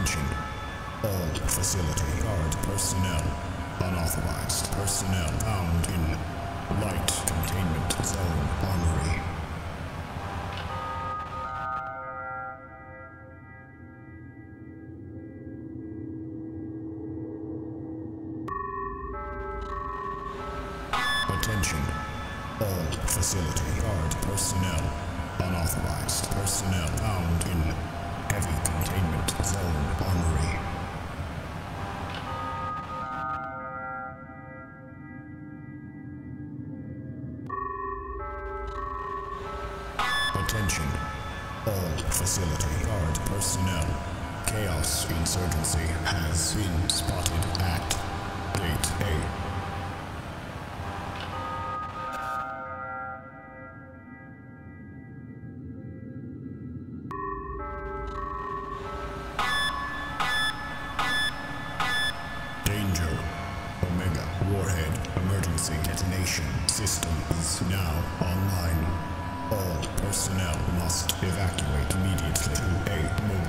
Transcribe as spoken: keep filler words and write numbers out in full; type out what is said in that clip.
Attention. All facility guard personnel. Unauthorized personnel found in light containment zone armory. Attention. All facility guard personnel. Unauthorized personnel found in heavy containment zone armory. Attention. All facility guard personnel. Chaos Insurgency has been spotted at Gate A. Warhead Emergency Detonation system is now online. All personnel must evacuate immediately to a